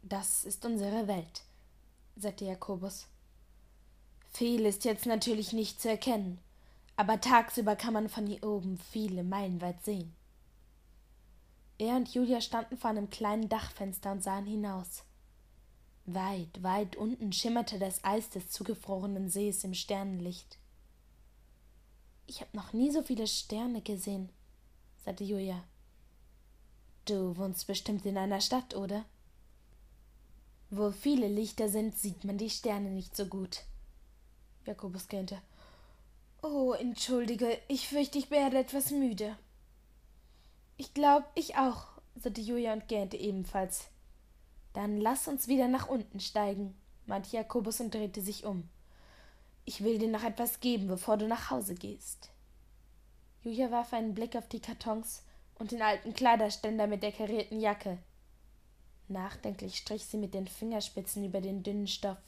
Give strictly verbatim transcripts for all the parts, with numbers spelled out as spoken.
Das ist unsere Welt, sagte Jakobus. Viel ist jetzt natürlich nicht zu erkennen, aber tagsüber kann man von hier oben viele Meilen weit sehen. Er und Julia standen vor einem kleinen Dachfenster und sahen hinaus. Weit, weit unten schimmerte das Eis des zugefrorenen Sees im Sternenlicht. »Ich habe noch nie so viele Sterne gesehen«, sagte Julia. »Du wohnst bestimmt in einer Stadt, oder?« »Wo viele Lichter sind, sieht man die Sterne nicht so gut.« Jakobus gähnte. »Oh, entschuldige, ich fürchte, ich werde etwas müde.« »Ich glaube, ich auch«, sagte Julia und gähnte ebenfalls. »Dann lass uns wieder nach unten steigen«, meinte Jakobus und drehte sich um. »Ich will dir noch etwas geben, bevor du nach Hause gehst.« Julia warf einen Blick auf die Kartons und den alten Kleiderständer mit der karierten Jacke. Nachdenklich strich sie mit den Fingerspitzen über den dünnen Stoff.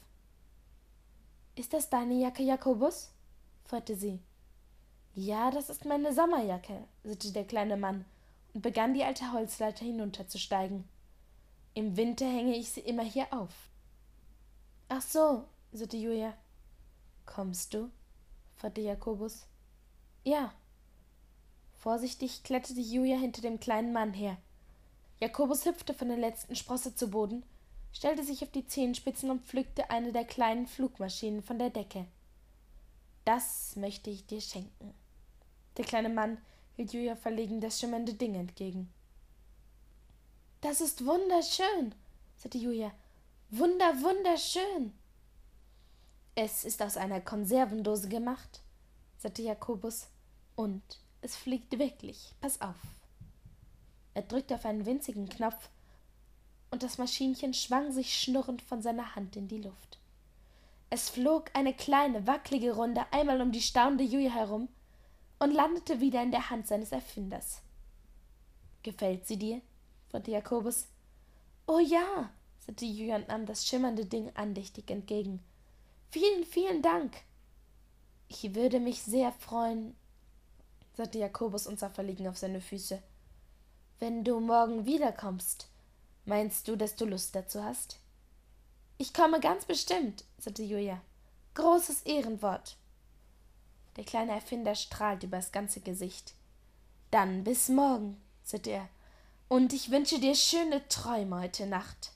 »Ist das deine Jacke, Jakobus?« fragte sie. »Ja, das ist meine Sommerjacke«, sagte der kleine Mann und begann die alte Holzleiter hinunterzusteigen. »Im Winter hänge ich sie immer hier auf.« »Ach so«, sagte Julia. »Kommst du?« fragte Jakobus. »Ja.« Vorsichtig kletterte Julia hinter dem kleinen Mann her. Jakobus hüpfte von der letzten Sprosse zu Boden, stellte sich auf die Zehenspitzen und pflückte eine der kleinen Flugmaschinen von der Decke. »Das möchte ich dir schenken.« Der kleine Mann hielt Julia verlegen das schimmernde Ding entgegen. »Das ist wunderschön«, sagte Julia. »Wunder, wunderschön!« »Es ist aus einer Konservendose gemacht«, sagte Jakobus. »Und es fliegt wirklich. Pass auf.« Er drückte auf einen winzigen Knopf, und das Maschinchen schwang sich schnurrend von seiner Hand in die Luft. Es flog eine kleine, wackelige Runde einmal um die staunende Julia herum und landete wieder in der Hand seines Erfinders. »Gefällt sie dir?« fragte Jakobus. »Oh ja«, sagte Julia und nahm das schimmernde Ding andächtig entgegen. »Vielen, vielen Dank.« »Ich würde mich sehr freuen«, sagte Jakobus und sah verlegen auf seine Füße. »Wenn du morgen wiederkommst, meinst du, dass du Lust dazu hast?« »Ich komme ganz bestimmt«, sagte Julia. »Großes Ehrenwort.« Der kleine Erfinder strahlte übers ganze Gesicht. »Dann bis morgen«, sagte er, »und ich wünsche dir schöne Träume heute Nacht.«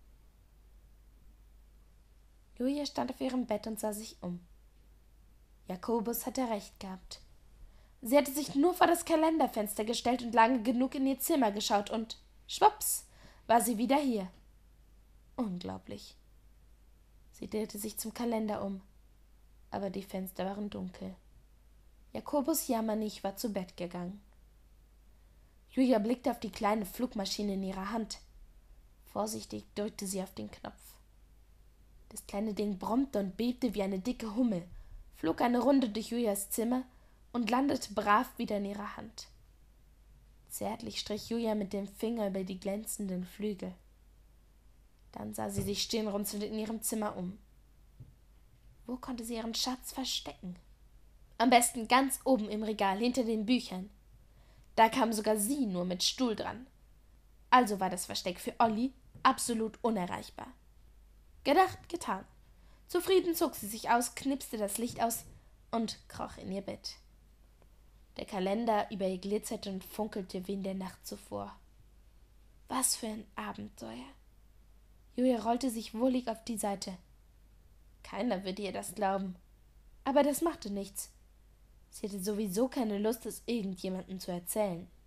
Julia stand auf ihrem Bett und sah sich um. Jakobus hatte recht gehabt. Sie hatte sich nur vor das Kalenderfenster gestellt und lange genug in ihr Zimmer geschaut, und schwupps war sie wieder hier. Unglaublich. Sie drehte sich zum Kalender um, aber die Fenster waren dunkel. Jakobus jammerlich war zu Bett gegangen. Julia blickte auf die kleine Flugmaschine in ihrer Hand. Vorsichtig drückte sie auf den Knopf. Das kleine Ding brummte und bebte wie eine dicke Hummel, flog eine Runde durch Julias Zimmer und landete brav wieder in ihrer Hand. Zärtlich strich Julia mit dem Finger über die glänzenden Flügel. Dann sah sie sich stirnrunzelnd in ihrem Zimmer um. Wo konnte sie ihren Schatz verstecken? Am besten ganz oben im Regal hinter den Büchern. Da kam sogar sie nur mit Stuhl dran. Also war das Versteck für Olli absolut unerreichbar. Gedacht, getan. Zufrieden zog sie sich aus, knipste das Licht aus und kroch in ihr Bett. Der Kalender über ihr glitzerte und funkelte wie in der Nacht zuvor. Was für ein Abenteuer! Julia rollte sich wohlig auf die Seite. Keiner würde ihr das glauben. Aber das machte nichts. Sie hatte sowieso keine Lust, es irgendjemandem zu erzählen.